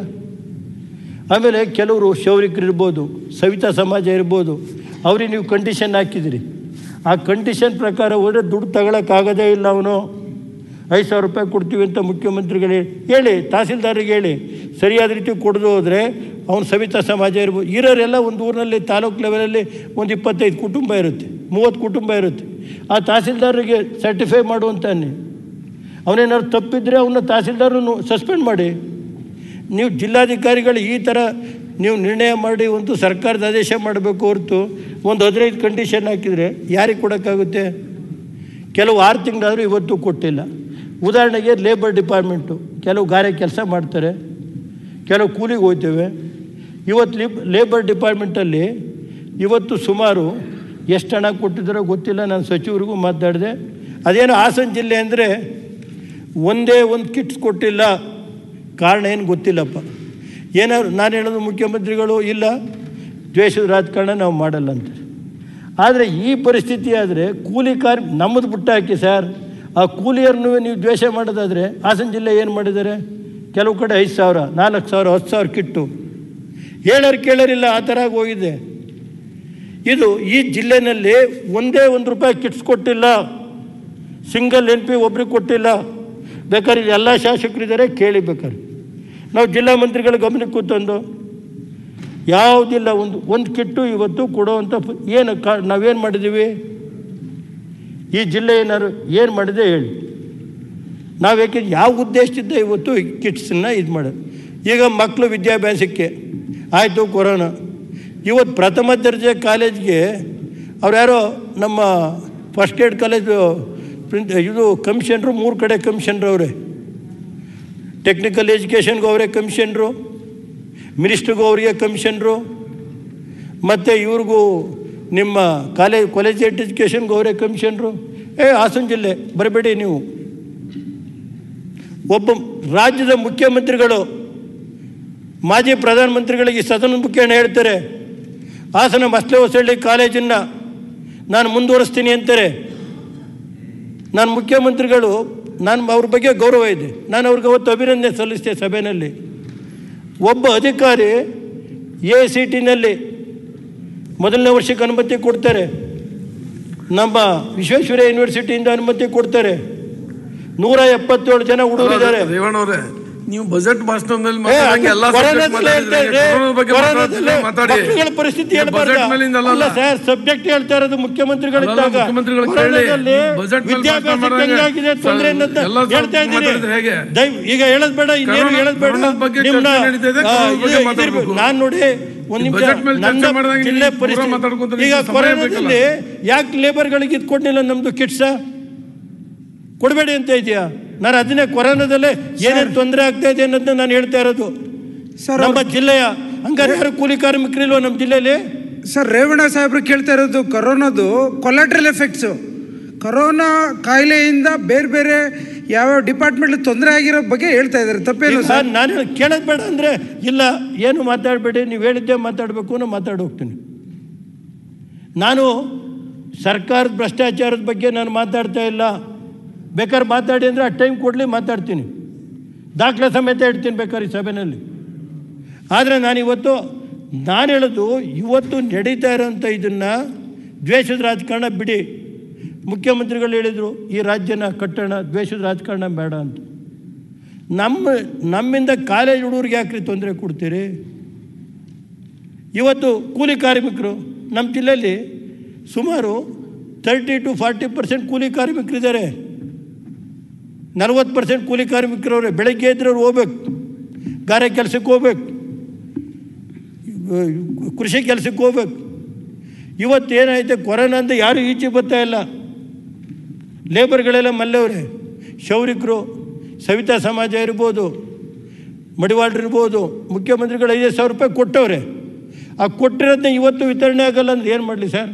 ಆಮೇಲೆ ಕೆಲವರು ಶೌರಿಕರು ಇರ್ಬೋದು, ಸವಿತಾ ಸಮಾಜ ಇರ್ಬೋದು, ಅವ್ರಿಗೆ ನೀವು ಕಂಡೀಷನ್ ಹಾಕಿದಿರಿ. ಆ ಕಂಡೀಷನ್ ಪ್ರಕಾರ ಹೋದರೆ ದುಡ್ಡು ತಗೊಳಕ್ಕಾಗೋದೇ ಇಲ್ಲ. ಅವನು ಐದು ಸಾವಿರ ರೂಪಾಯಿ ಕೊಡ್ತೀವಿ ಅಂತ ಮುಖ್ಯಮಂತ್ರಿಗಳು ಹೇಳಿ, ತಹಸೀಲ್ದಾರಿಗೆ ಹೇಳಿ, ಸರಿಯಾದ ರೀತಿ ಕೊಡದು ಹೋದರೆ ಅವನು ಸವಿತಾ ಸಮಾಜ ಇರ್ಬೋದು. ಇರೋರೆಲ್ಲ ಒಂದು ಊರಿನಲ್ಲಿ ತಾಲೂಕು ಲೆವೆಲಲ್ಲಿ ಒಂದು ಇಪ್ಪತ್ತೈದು ಕುಟುಂಬ ಇರುತ್ತೆ, ಮೂವತ್ತು ಕುಟುಂಬ ಇರುತ್ತೆ. ಆ ತಹಸೀಲ್ದಾರಿಗೆ ಸರ್ಟಿಫೈ ಮಾಡುವಂತಾನೆ. ಅವನೇನಾದ್ರು ತಪ್ಪಿದ್ರೆ ಅವನ್ನ ತಹಸೀಲ್ದಾರನ್ನು ಸಸ್ಪೆಂಡ್ ಮಾಡಿ. ನೀವು ಜಿಲ್ಲಾಧಿಕಾರಿಗಳು ಈ ಥರ ನೀವು ನಿರ್ಣಯ ಮಾಡಿ ಒಂದು ಸರ್ಕಾರದ ಆದೇಶ ಮಾಡಬೇಕು ಹೊರತು ಒಂದು ಹದಿನೈದು ಕಂಡೀಷನ್ ಹಾಕಿದರೆ ಯಾರಿಗೆ ಕೊಡೋಕ್ಕಾಗುತ್ತೆ? ಕೆಲವು ಆರು ತಿಂಗಳಾದರೂ ಇವತ್ತು ಕೊಟ್ಟಿಲ್ಲ. ಉದಾಹರಣೆಗೆ ಲೇಬರ್ ಡಿಪಾರ್ಟ್ಮೆಂಟು ಕೆಲವು ಗಾರೆ ಕೆಲಸ ಮಾಡ್ತಾರೆ, ಕೆಲವು ಕೂಲಿಗೆ ಹೋಗ್ತೇವೆ. ಇವತ್ತು ಲಿಬ್ ಲೇಬರ್ ಡಿಪಾರ್ಟ್ಮೆಂಟಲ್ಲಿ ಇವತ್ತು ಸುಮಾರು ಎಷ್ಟು ಹಣ ಕೊಟ್ಟಿದ್ದಾರೋ ಗೊತ್ತಿಲ್ಲ. ನಾನು ಸಚಿವರಿಗೂ ಮಾತಾಡಿದೆ. ಅದೇನೋ ಹಾಸನ ಜಿಲ್ಲೆ ಅಂದರೆ ಒಂದೇ ಒಂದು ಕಿಟ್ಸ್ ಕೊಟ್ಟಿಲ್ಲ. ಕಾರಣ ಏನು ಗೊತ್ತಿಲ್ಲಪ್ಪ. ಏನಾದ್ರು ನಾನು ಹೇಳೋದು ಮುಖ್ಯಮಂತ್ರಿಗಳು ಇಲ್ಲ ದ್ವೇಷದ ರಾಜಕಾರಣ ನಾವು ಮಾಡಲ್ಲ ಅಂತ. ಆದರೆ ಈ ಪರಿಸ್ಥಿತಿ ಆದರೆ ಕೂಲಿ ಕಾರ್ ನಮ್ಮದು ಬಿಟ್ಟು ಹಾಕಿ ಸರ್, ಆ ಕೂಲಿಯರ್ನೂ ನೀವು ದ್ವೇಷ ಮಾಡೋದಾದರೆ ಹಾಸನ ಜಿಲ್ಲೆ ಏನು ಮಾಡಿದ್ದಾರೆ? ಕೆಲವು ಕಡೆ ಐದು ಸಾವಿರ ನಾಲ್ಕು ಸಾವಿರ ಹತ್ತು ಸಾವಿರ ಕಿಟ್ಟು ಹೇಳೋರು ಕೇಳೋರಿಲ್ಲ, ಆ ಥರ ಹೋಗಿದೆ. ಇದು ಈ ಜಿಲ್ಲೆಯಲ್ಲಿ ಒಂದೇ ಒಂದು ರೂಪಾಯಿ ಕಿಟ್ಸ್ ಕೊಟ್ಟಿಲ್ಲ. ಸಿಂಗಲ್ ಎನ್ ಪಿ ಒಬ್ರಿಗೆ ಕೊಟ್ಟಿಲ್ಲ. ಬೇಕಾದ್ರೆ ಎಲ್ಲ ಶಾಸಕರಿದ್ದಾರೆ, ಕೇಳಿ ಬೇಕಾದ್ರೆ. ನಾವು ಜಿಲ್ಲಾ ಮಂತ್ರಿಗಳ ಗಮನಕ್ಕೂ ತಂದು ಯಾವುದಿಲ್ಲ, ಒಂದು ಒಂದು ಕಿಟ್ಟು ಇವತ್ತು ಕೊಡುವಂಥ ಏನು ಕಾ ನಾವೇನು ಮಾಡಿದ್ದೀವಿ? ಈ ಜಿಲ್ಲೆ ಏನಾದ್ರು ಏನು ಮಾಡಿದೆ ಹೇಳಿ. ನಾವು ಯಾಕೆ ಯಾವ ಉದ್ದೇಶದಿಂದ ಇವತ್ತು ಕಿಟ್ಸನ್ನು ಇದು ಮಾಡೋದು? ಈಗ ಮಕ್ಕಳು ವಿದ್ಯಾಭ್ಯಾಸಕ್ಕೆ ಆಯಿತು ಕೊರೋನಾ. ಇವತ್ತು ಪ್ರಥಮ ದರ್ಜೆ ಕಾಲೇಜ್ಗೆ ಅವ್ರು ಯಾರೋ ನಮ್ಮ ಫಸ್ಟ್ ಏಡ್ ಕಾಲೇಜು ಪ್ರಿನ್ ಇದು ಕಮಿಷನ್ರು, ಮೂರು ಕಡೆ ಕಮಿಷನ್ರು ಅವರೇ. ಟೆಕ್ನಿಕಲ್ ಎಜುಕೇಷನ್ಗೂ ಅವರೇ ಕಮಿಷನ್ರು, ಮಿನಿಸ್ಟ್ರಿಗೂ ಅವರಿಗೆ ಕಮಿಷನ್ರು, ಮತ್ತು ಇವ್ರಿಗೂ ನಿಮ್ಮ ಕಾಲೇಜ್ ಕಾಲೇಜ್ ಎಜುಕೇಷನ್ಗೂ ಅವರೇ ಕಮಿಷನ್ರು. ಏ ಹಾಸನ ಜಿಲ್ಲೆ ಬರಬೇಡಿ ನೀವು. ಒಬ್ಬ ರಾಜ್ಯದ ಮುಖ್ಯಮಂತ್ರಿಗಳು ಮಾಜಿ ಪ್ರಧಾನಮಂತ್ರಿಗಳಿಗೆ ಸದನ ಮುಖ್ಯನ ಹೇಳ್ತಾರೆ, ಹಾಸನ ಮಸ್ಲೆ ಹೊಸಳ್ಳಿ ಕಾಲೇಜನ್ನು ನಾನು ಮುಂದುವರಿಸ್ತೀನಿ ಅಂತಾರೆ. ನಾನು ಮುಖ್ಯಮಂತ್ರಿಗಳು, ನಾನು ಅವ್ರ ಬಗ್ಗೆ ಗೌರವ ಇದೆ, ನಾನು ಅವ್ರಿಗೆ ಅವತ್ತು ಅಭಿನಂದನೆ ಸಲ್ಲಿಸಿದೆ ಸಭೆಯಲ್ಲಿ. ಒಬ್ಬ ಅಧಿಕಾರಿ ಎ ಸಿ ಟಿನಲ್ಲಿ ಮೊದಲನೇ ವರ್ಷಕ್ಕೆ ಅನುಮತಿ ಕೊಡ್ತಾರೆ, ನಮ್ಮ ವಿಶ್ವೇಶ್ವರಯ್ಯ ಯೂನಿವರ್ಸಿಟಿಯಿಂದ ಅನುಮತಿ ಕೊಡ್ತಾರೆ. ನೂರ ಎಪ್ಪತ್ತೇಳು ಜನ ಹುಡುಗರಿದ್ದಾರೆ. ನೀವು ಬಜೆಟ್ ಭಾಷಣದಲ್ಲಿ ಪರಿಸ್ಥಿತಿ ಸಬ್ಜೆಕ್ಟ್ ಹೇಳ್ತಾ ಇರೋದು ಮುಖ್ಯಮಂತ್ರಿಗಳಿದ್ದಾಗ ವಿದ್ಯಾಭ್ಯಾಸಕ್ಕೆ ತೊಂದರೆ ಹೇಳ್ತಾ ಇದ್ದೀನಿ. ಈಗ ಹೇಳದ್ ಬೇಡ, ಇನ್ನೇನು ಹೇಳದ್ ಬೇಡ. ನಾನು ನೋಡಿ ಒಂದು ನಿಮಿಷ, ಜಿಲ್ಲೆ ಪರಿಸ್ಥಿತಿ ಈಗ ಕೊರೋನಾದಲ್ಲಿ ಯಾಕೆ ಲೇಬರ್ಗಳಿಗೆ ಇದು ಕೊಡ್ಲಿಲ್ಲ ನಮ್ದು ಕಿಟ್ಸ? ಕೊಡಬೇಡಿ ಅಂತ ಇದೆಯಾ? ನಾನು ಅದನ್ನೇ ಕೊರೋನಾದಲ್ಲೇ ಏನೇನು ತೊಂದರೆ ಆಗ್ತಾ ಇದೆ ಅನ್ನೋದನ್ನ ನಾನು ಹೇಳ್ತಾ ಇರೋದು. ಸರ್ ನಮ್ಮ ಜಿಲ್ಲೆಯ ಹಂಗಾರೆ ಯಾರು ಕೂಲಿ ಕಾರ್ಮಿಕರಿಲ್ವ ನಮ್ಮ ಜಿಲ್ಲೆಯಲ್ಲಿ? ಸರ್ ರೇವಣ್ಣ ಸಾಹೇಬ್ರು ಕೇಳ್ತಾ ಇರೋದು ಕೊರೋನಾದು ಕೊಲಾಟ್ರಲ್ ಎಫೆಕ್ಟ್ಸು. ಕೊರೋನಾ ಕಾಯಿಲೆಯಿಂದ ಬೇರೆ ಬೇರೆ ಯಾವ್ಯಾವ ಡಿಪಾರ್ಟ್ಮೆಂಟ್ ತೊಂದರೆ ಆಗಿರೋ ಬಗ್ಗೆ ಹೇಳ್ತಾ ಇದ್ದಾರೆ, ತಪ್ಪೇನು ಸರ್? ನಾನು ಕೇಳೋದು ಬೇಡ ಅಂದರೆ ಇಲ್ಲ, ಏನು ಮಾತಾಡಬೇಡಿ, ನೀವು ಹೇಳಿದ್ದೆ ಮಾತಾಡಬೇಕು, ನಾನು ಮಾತಾಡಿ ಹೋಗ್ತೀನಿ. ನಾನು ಸರ್ಕಾರದ ಭ್ರಷ್ಟಾಚಾರದ ಬಗ್ಗೆ ನಾನು ಮಾತಾಡ್ತಾ ಇಲ್ಲ. ಬೇಕಾದ್ರೆ ಮಾತಾಡಿ ಅಂದರೆ ಆ ಟೈಮ್ ಕೊಡಲಿ, ಮಾತಾಡ್ತೀನಿ. ದಾಖಲೆ ಸಮೇತ ಇಡ್ತೀನಿ ಬೇಕಾದ್ರೆ ಈ ಸಭೆಯಲ್ಲಿ. ಆದರೆ ನಾನಿವತ್ತು ನಾನು ಹೇಳೋದು ಇವತ್ತು ನಡೀತಾ ಇರೋಂಥ ಇದನ್ನು ದ್ವೇಷದ ರಾಜಕಾರಣ ಬಿಡಿ. ಮುಖ್ಯಮಂತ್ರಿಗಳು ಹೇಳಿದರು ಈ ರಾಜ್ಯನ ಕಟ್ಟೋಣ, ದ್ವೇಷದ ರಾಜಕಾರಣ ಬೇಡ ಅಂತ. ನಮ್ಮ ನಮ್ಮಿಂದ ಕಾಲೇಜ್ ಹುಡುಗರಿಗೆ ಯಾಕ್ರಿ ತೊಂದರೆ ಕೊಡ್ತೀರಿ? ಇವತ್ತು ಕೂಲಿ ಕಾರ್ಮಿಕರು ನಮ್ಮ ಜಿಲ್ಲೆಯಲ್ಲಿ ಸುಮಾರು ತರ್ಟಿ ಟು ಫಾರ್ಟಿ ಪರ್ಸೆಂಟ್ ಕೂಲಿ ಕಾರ್ಮಿಕರಿದ್ದಾರೆ. ನಲ್ವತ್ತು ಪರ್ಸೆಂಟ್ ಕೂಲಿ ಕಾರ್ಮಿಕರವ್ರೆ. ಬೆಳಗ್ಗೆ ಇದ್ರೆ ಅವ್ರು ಹೋಗ್ಬೇಕು, ಗಾರೆ ಕೆಲಸಕ್ಕೆ ಹೋಗ್ಬೇಕು, ಕೃಷಿ ಕೆಲಸಕ್ಕೆ ಹೋಗ್ಬೇಕು. ಇವತ್ತೇನಾಯ್ತು, ಕೊರೋನಾ ಅಂತ ಯಾರೂ ಈಚೆ ಬರ್ತಾ ಇಲ್ಲ. ಲೇಬರ್ಗಳೆಲ್ಲ ಮಲ್ಲವ್ರೆ, ಶೌರಿಕರು, ಸವಿತಾ ಸಮಾಜ ಇರ್ಬೋದು, ಮಡಿವಾಳ್ರು ಇರ್ಬೋದು. ಮುಖ್ಯಮಂತ್ರಿಗಳು ಐದು ಸಾವಿರ ರೂಪಾಯಿ ಕೊಟ್ಟವ್ರೆ. ಆ ಕೊಟ್ಟಿರೋದನ್ನ ಇವತ್ತು ವಿತರಣೆ ಆಗಲ್ಲ ಅಂದ್ರೆ ಏನು ಮಾಡಲಿ ಸರ್?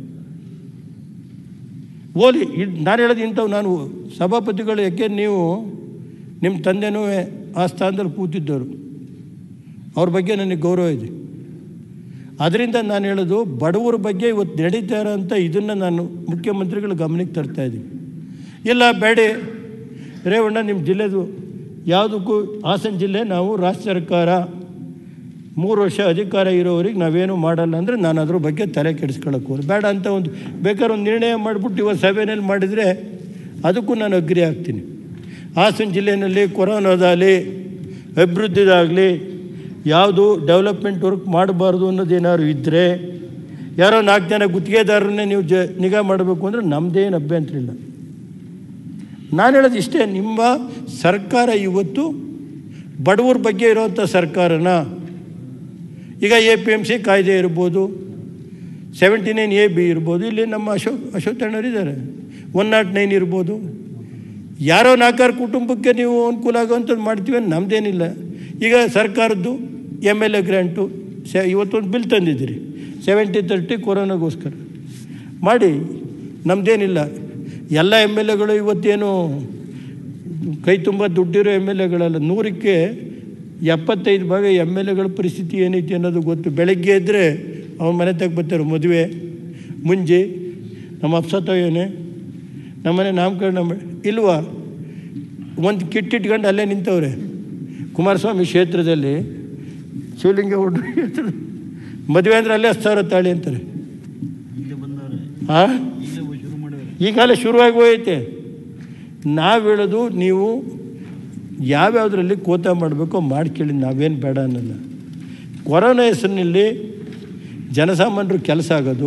ಓಲಿ ಇದು ನಾನು ಹೇಳೋದು ಇಂಥವು. ನಾನು ಸಭಾಪತಿಗಳು, ಯಾಕೆ ನೀವು ನಿಮ್ಮ ತಂದೆನೂ ಆ ಸ್ಥಾನದಲ್ಲಿ ಕೂತಿದ್ದವರು, ಅವ್ರ ಬಗ್ಗೆ ನನಗೆ ಗೌರವ ಇದೆ. ಅದರಿಂದ ನಾನು ಹೇಳೋದು ಬಡವರ ಬಗ್ಗೆ ಇವತ್ತು ನಡೀತಾ ಇರೋಂಥ ಇದನ್ನು ನಾನು ಮುಖ್ಯಮಂತ್ರಿಗಳ ಗಮನಕ್ಕೆ ತರ್ತಾಯಿದ್ದೀನಿ. ಇಲ್ಲ ಬೇಡಿ ರೇವಣ್ಣ, ನಿಮ್ಮ ಜಿಲ್ಲೆದು ಯಾವುದಕ್ಕೂ ಹಾಸನ ಜಿಲ್ಲೆ ನಾವು ರಾಜ್ಯ ಸರ್ಕಾರ ಮೂರು ವರ್ಷ ಅಧಿಕಾರ ಇರೋರಿಗೆ ನಾವೇನು ಮಾಡಲ್ಲ ಅಂದರೆ ನಾನು ಅದ್ರ ಬಗ್ಗೆ ತಲೆ ಕೆಡಿಸ್ಕೊಳ್ಳೋಕೆ ಹೋಗಿ ಬೇಡ ಅಂತ ಒಂದು ಬೇಕಾದ್ರೆ ಒಂದು ನಿರ್ಣಯ ಮಾಡಿಬಿಟ್ಟು ಇವತ್ತು ಸಭೆಯಲ್ಲಿ ಮಾಡಿದರೆ ಅದಕ್ಕೂ ನಾನು ಅಗ್ರಿ ಆಗ್ತೀನಿ. ಹಾಸನ ಜಿಲ್ಲೆಯಲ್ಲಿ ಕೊರೋನಾದಲ್ಲಿ ಅಭಿವೃದ್ಧಿದಾಗಲಿ ಯಾವುದು ಡೆವಲಪ್ಮೆಂಟ್ ವರ್ಕ್ ಮಾಡಬಾರ್ದು ಅನ್ನೋದೇನಾದ್ರು ಇದ್ದರೆ ಯಾರೋ ನಾಲ್ಕು ಜನ ಗುತ್ತಿಗೆದಾರರನ್ನೇ ನೀವು ಜ ನಿಗಾ ಮಾಡಬೇಕು ಅಂದರೆ ನಮ್ಮದೇನು ಅಭ್ಯಂತರ ಇಲ್ಲ. ನಾನು ಹೇಳೋದು ಇಷ್ಟೇ, ನಿಮ್ಮ ಸರ್ಕಾರ ಇವತ್ತು ಬಡವರ ಬಗ್ಗೆ ಇರೋವಂಥ ಸರ್ಕಾರನ. ಈಗ ಎ ಪಿ ಎಮ್ ಸಿ ಕಾಯ್ದೆ ಇರ್ಬೋದು, ಸೆವೆಂಟಿ ನೈನ್ ಎ ಬಿ ಇರ್ಬೋದು, ಇಲ್ಲಿ ನಮ್ಮ ಅಶೋಕ್ ಅಶೋಕ್ ಅಣ್ಣರಿದ್ದಾರೆ, ಒನ್ ನಾಟ್ ನೈನ್ ಇರ್ಬೋದು. ಯಾರೋ ನಾಲ್ಕಾರು ಕುಟುಂಬಕ್ಕೆ ನೀವು ಅನುಕೂಲ ಆಗೋವಂಥದ್ದು ಮಾಡ್ತೀವಿ ಅಂತ ನಮ್ಮದೇನಿಲ್ಲ. ಈಗ ಸರ್ಕಾರದ್ದು ಎಮ್ ಎಲ್ ಎ ಗ್ರ್ಯಾಂಟು ಸೆ ಇವತ್ತೊಂದು ಬಿಲ್ ತಂದಿದ್ದೀರಿ ಸೆವೆಂಟಿ ತರ್ಟಿ ಕೊರೋನಾಗೋಸ್ಕರ ಮಾಡಿ, ನಮ್ಮದೇನಿಲ್ಲ. ಎಲ್ಲ ಎಮ್ ಎಲ್ ಎಗಳು ಇವತ್ತೇನು ಕೈ ತುಂಬ ದುಡ್ಡಿರೋ ಎಮ್ ಎಲ್ ಎಗಳಲ್ಲ. ನೂರಕ್ಕೆ ಎಪ್ಪತ್ತೈದು ಭಾಗ ಎಮ್ ಎಲ್ ಎಗಳ ಪರಿಸ್ಥಿತಿ ಏನೈತಿ ಅನ್ನೋದು ಗೊತ್ತು. ಬೆಳಗ್ಗೆ ಇದ್ದರೆ ಅವ್ನ ಮನೆ ತಗ ಬರ್ತಾರೆ, ಮದುವೆ ಮುಂಜಿ ನಮ್ಮ ಅಪ್ಸತ್ತವೇನೆ ನಮ್ಮನೆ ನಾಮಕರಣ ಇಲ್ವಾ, ಒಂದು ಕಿಟ್ ಇಟ್ಕೊಂಡು ಅಲ್ಲೇ ನಿಂತವ್ರೆ. ಕುಮಾರಸ್ವಾಮಿ ಕ್ಷೇತ್ರದಲ್ಲಿ ಶಿವಲಿಂಗ ಹುಡುಗ ಮದುವೆ ಅಂದರೆ ಅಲ್ಲೇ ಹತ್ತು ಸಾವಿರ ತಾಳಿ ಅಂತಾರೆ. ಹಾಂ, ಈಗಾಗಲೇ ಶುರುವಾಗಿ ಹೋಯ್ತೆ. ನಾವು ಹೇಳೋದು ನೀವು ಯಾವ್ಯಾವುದರಲ್ಲಿ ಕೋತ ಮಾಡಬೇಕೋ ಮಾಡ್ಕೇಳಿ, ನಾವೇನು ಬೇಡ ಅನ್ನಲ್ಲ. ಕೊರೋನಾ ಹೆಸರಿನಲ್ಲಿ ಜನಸಾಮಾನ್ಯರು ಕೆಲಸ ಆಗೋದು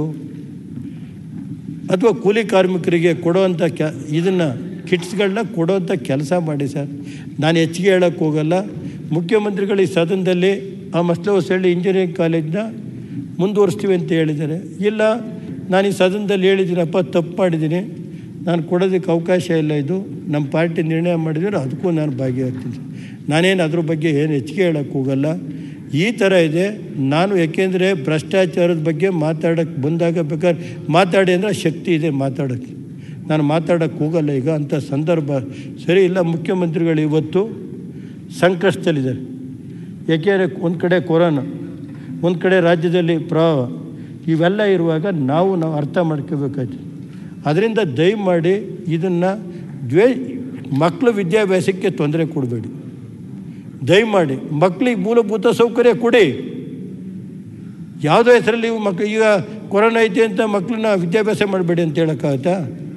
ಅಥವಾ ಕೂಲಿ ಕಾರ್ಮಿಕರಿಗೆ ಕೊಡೋವಂಥ ಕ್ಯಾ ಇದನ್ನು ಕಿಟ್ಸ್ಗಳನ್ನ ಕೊಡೋವಂಥ ಕೆಲಸ ಮಾಡಿ ಸರ್. ನಾನು ಹೆಚ್ಚಿಗೆ ಹೇಳೋಕ್ಕೆ ಹೋಗಲ್ಲ. ಮುಖ್ಯಮಂತ್ರಿಗಳು ಈ ಸದನದಲ್ಲಿ ಆ ಮಸ್ಲೆ ಹೊಸಳ್ಳಿ ಇಂಜಿನಿಯರಿಂಗ್ ಕಾಲೇಜನ್ನ ಮುಂದುವರಿಸ್ತೀವಿ ಅಂತ ಹೇಳಿದ್ದಾರೆ. ಇಲ್ಲ, ನಾನು ಈ ಸದನದಲ್ಲಿ ಹೇಳಿದ್ದೀನಪ್ಪ, ತಪ್ಪು ಮಾಡಿದ್ದೀನಿ, ನಾನು ಕೊಡೋದಕ್ಕೆ ಅವಕಾಶ ಇಲ್ಲ, ಇದು ನಮ್ಮ ಪಾರ್ಟಿ ನಿರ್ಣಯ ಮಾಡಿದರೆ ಅದಕ್ಕೂ ನಾನು ಭಾಗಿಯಾಗ್ತೀನಿ. ನಾನೇನು ಅದ್ರ ಬಗ್ಗೆ ಏನು ಹೆಚ್ಚಿಗೆ ಹೇಳೋಕ್ಕೆ ಹೋಗಲ್ಲ. ಈ ಥರ ಇದೆ. ನಾನು ಏಕೆಂದರೆ ಭ್ರಷ್ಟಾಚಾರದ ಬಗ್ಗೆ ಮಾತಾಡೋಕ್ಕೆ ಬಂದಾಗ ಬೇಕಾದ್ರೆ ಮಾತಾಡಿ ಅಂದರೆ ಶಕ್ತಿ ಇದೆ ಮಾತಾಡೋಕ್ಕೆ. ನಾನು ಮಾತಾಡೋಕ್ಕೆ ಹೋಗಲ್ಲ ಈಗ, ಅಂಥ ಸಂದರ್ಭ ಸರಿ ಇಲ್ಲ. ಮುಖ್ಯಮಂತ್ರಿಗಳು ಇವತ್ತು ಸಂಕಷ್ಟದಲ್ಲಿದ್ದಾರೆ. ಏಕೆಂದರೆ ಒಂದು ಕಡೆ ಕೊರೋನಾ, ಒಂದು ಕಡೆ ರಾಜ್ಯದಲ್ಲಿ ಪ್ರವಾಹ, ಇವೆಲ್ಲ ಇರುವಾಗ ನಾವು ನಾವು ಅರ್ಥ ಮಾಡ್ಕೋಬೇಕಾಯ್ತು. ಅದರಿಂದ ದಯಮಾಡಿ ಇದನ್ನು ದ್ವೇ ಮಕ್ಕಳು ವಿದ್ಯಾಭ್ಯಾಸಕ್ಕೆ ತೊಂದರೆ ಕೊಡಬೇಡಿ. ದಯಮಾಡಿ ಮಕ್ಕಳಿಗೆ ಮೂಲಭೂತ ಸೌಕರ್ಯ ಕೊಡಿ. ಯಾವುದೋ ಹೆಸರಲ್ಲಿ ಮಕ್ಳು ಈಗ ಕೊರೋನಾ ಐತೆ ಅಂತ ಮಕ್ಕಳನ್ನ ವಿದ್ಯಾಭ್ಯಾಸ ಮಾಡಬೇಡಿ ಅಂತ ಹೇಳೋಕ್ಕಾಗತ್ತಾ?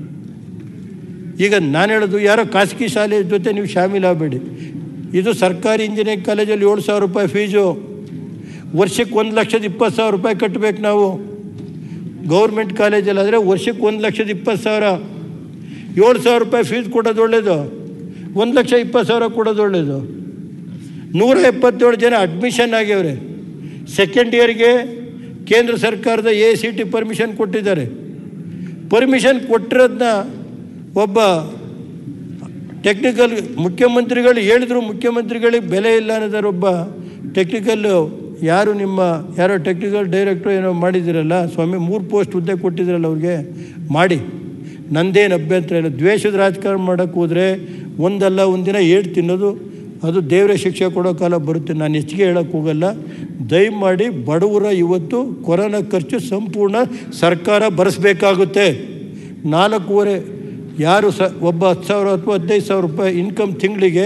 ಈಗ ನಾನು ಹೇಳೋದು, ಯಾರೋ ಖಾಸಗಿ ಶಾಲೆ ಜೊತೆ ನೀವು ಶಾಮೀಲಾಗಬೇಡಿ. ಇದು ಸರ್ಕಾರಿ ಇಂಜಿನಿಯರಿಂಗ್ ಕಾಲೇಜಲ್ಲಿ ಏಳು ಸಾವಿರ ರೂಪಾಯಿ ಫೀಸು, ವರ್ಷಕ್ಕೆ ಒಂದು ಲಕ್ಷದ ಇಪ್ಪತ್ತು ಸಾವಿರ ರೂಪಾಯಿ ಕಟ್ಟಬೇಕು ನಾವು. ಗೌರ್ಮೆಂಟ್ ಕಾಲೇಜಲ್ಲಾದರೆ ವರ್ಷಕ್ಕೆ ಒಂದು ಲಕ್ಷದ ಇಪ್ಪತ್ತು ಸಾವಿರ. ಏಳು ಸಾವಿರ ರೂಪಾಯಿ ಫೀಸ್ ಕೊಡೋದು ಒಳ್ಳೆಯದು, ಒಂದು ಲಕ್ಷ ಇಪ್ಪತ್ತು ಸಾವಿರ ಕೊಡೋದು ಒಳ್ಳೆಯದು. ನೂರ ಎಪ್ಪತ್ತೇಳು ಜನ ಅಡ್ಮಿಷನ್ ಆಗ್ಯವ್ರೆ. ಸೆಕೆಂಡ್ ಇಯರ್ಗೆ ಕೇಂದ್ರ ಸರ್ಕಾರದ ಎ ಸಿ ಟಿ ಪರ್ಮಿಷನ್ ಕೊಟ್ಟಿದ್ದಾರೆ. ಪರ್ಮಿಷನ್ ಕೊಟ್ಟಿರೋದನ್ನ ಒಬ್ಬ ಟೆಕ್ನಿಕಲ್ ಮುಖ್ಯಮಂತ್ರಿಗಳು ಹೇಳಿದ್ರು, ಮುಖ್ಯಮಂತ್ರಿಗಳಿಗೆ ಬೆಲೆ ಇಲ್ಲ ಅನ್ನೋದಾರ ಒಬ್ಬ ಟೆಕ್ನಿಕಲ್ಲು ಯಾರು ನಿಮ್ಮ ಯಾರೋ ಟೆಕ್ನಿಕಲ್ ಡೈರೆಕ್ಟ್ರು ಏನೋ ಮಾಡಿದಿರಲ್ಲ ಸ್ವಾಮಿ, ಮೂರು ಪೋಸ್ಟ್ ಹುದ್ದೆ ಕೊಟ್ಟಿದ್ದೀರಲ್ಲ ಅವ್ರಿಗೆ ಮಾಡಿ, ನಂದೇನು ಅಭ್ಯಂತರ ಇಲ್ಲ. ದ್ವೇಷದ ರಾಜಕಾರಣ ಮಾಡೋಕ್ಕೆ ಹೋದರೆ ಒಂದಲ್ಲ ಒಂದಿನ ಏಟು ತಿನ್ನೋದು, ಅದು ದೇವರೇ ಶಿಕ್ಷೆ ಕೊಡೋ ಕಾಲ ಬರುತ್ತೆ. ನಾನು ಹೆಚ್ಚಿಗೆ ಹೇಳೋಕ್ಕೆ ಹೋಗಲ್ಲ. ದಯಮಾಡಿ ಬಡವರ ಇವತ್ತು ಕೊರೋನಾ ಖರ್ಚು ಸಂಪೂರ್ಣ ಸರ್ಕಾರ ಭರಿಸಬೇಕಾಗುತ್ತೆ. ನಾಲ್ಕೂವರೆ ಯಾರು ಸ ಒಬ್ಬ ಹತ್ತು ಸಾವಿರ ಅಥವಾ ಹದಿನೈದು ಸಾವಿರ ರೂಪಾಯಿ ಇನ್ಕಮ್ ತಿಂಗಳಿಗೆ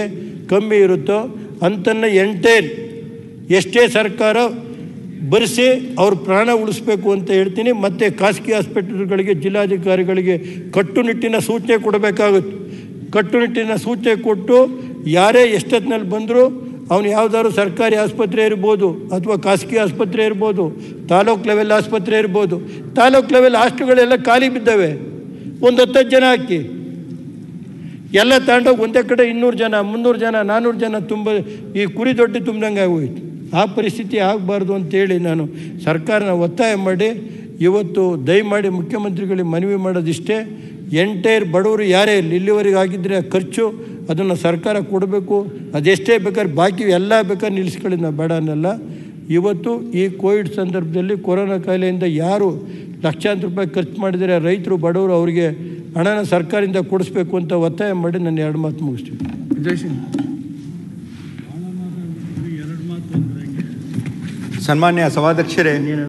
ಕಮ್ಮಿ ಇರುತ್ತೋ ಅಂಥನ್ನು ಎಂಟೈರ್ ಎಷ್ಟೇ ಸರ್ಕಾರ ಬರೆಸಿ ಅವ್ರ ಪ್ರಾಣ ಉಳಿಸ್ಬೇಕು ಅಂತ ಹೇಳ್ತೀನಿ. ಮತ್ತು ಖಾಸಗಿ ಹಾಸ್ಪಿಟಲ್ಗಳಿಗೆ ಜಿಲ್ಲಾಧಿಕಾರಿಗಳಿಗೆ ಕಟ್ಟುನಿಟ್ಟಿನ ಸೂಚನೆ ಕೊಡಬೇಕಾಗುತ್ತೆ. ಕಟ್ಟುನಿಟ್ಟಿನ ಸೂಚನೆ ಕೊಟ್ಟು ಯಾರೇ ಎಷ್ಟೊತ್ತಿನಲ್ಲಿ ಬಂದರೂ ಅವನು ಯಾವುದಾದ್ರು ಸರ್ಕಾರಿ ಆಸ್ಪತ್ರೆ ಇರ್ಬೋದು ಅಥವಾ ಖಾಸಗಿ ಆಸ್ಪತ್ರೆ ಇರ್ಬೋದು, ತಾಲೂಕು ಲೆವೆಲ್ ಆಸ್ಪತ್ರೆ ಇರ್ಬೋದು. ತಾಲೂಕು ಲೆವೆಲ್ ಹಾಸ್ಟೆಲ್ಗಳೆಲ್ಲ ಖಾಲಿ ಬಿದ್ದಾವೆ. ಒಂದು ಹತ್ತತ್ತು ಜನ ಹಾಕಿ ಎಲ್ಲ ತಗೊಂಡೋಗಿ ಒಂದೇ ಕಡೆ ಇನ್ನೂರು ಜನ ಮುನ್ನೂರು ಜನ ನಾನ್ನೂರು ಜನ ತುಂಬ ಈ ಕುರಿ ದೊಡ್ಡ ತುಂಬ್ದಂಗೆ ಆಗೋಯ್ತು. ಆ ಪರಿಸ್ಥಿತಿ ಆಗಬಾರ್ದು ಅಂತೇಳಿ ನಾನು ಸರ್ಕಾರನ ಒತ್ತಾಯ ಮಾಡಿ ಇವತ್ತು ದಯಮಾಡಿ ಮುಖ್ಯಮಂತ್ರಿಗಳಿಗೆ ಮನವಿ ಮಾಡೋದಿಷ್ಟೇ, ಎಂಟೈರ್ ಬಡವರು ಯಾರೇ ಇಲ್ಲಿ ಇಲ್ಲಿವರೆಗೆ ಆಗಿದ್ದರೆ ಖರ್ಚು ಅದನ್ನು ಸರ್ಕಾರ ಕೊಡಬೇಕು. ಅದೆಷ್ಟೇ ಬೇಕಾದ್ರೆ ಬಾಕಿ ಎಲ್ಲ ಬೇಕಾದ್ರೆ ನಿಲ್ಲಿಸ್ಕೊಳ್ಳಿ, ನಾವು ಬೇಡ ಅನ್ನಲ್ಲ. ಇವತ್ತು ಈ ಕೋವಿಡ್ ಸಂದರ್ಭದಲ್ಲಿ ಕೊರೋನಾ ಕಾಯಿಲೆಯಿಂದ ಯಾರು ಲಕ್ಷಾಂತರ ರೂಪಾಯಿ ಖರ್ಚು ಮಾಡಿದರೆ ರೈತರು ಬಡವರು ಅವರಿಗೆ ಹಣನ ಸರ್ಕಾರದಿಂದ ಕೊಡಿಸ್ಬೇಕು ಅಂತ ಒತ್ತಾಯ ಮಾಡಿ ನಾನು ಎರಡು ಮಾತು ಮುಗಿಸ್ತೀನಿ. ಜಯಸಿಂಗ್ ಸನ್ಮಾನ್ಯ ಸಭಾಧ್ಯಕ್ಷರೇ,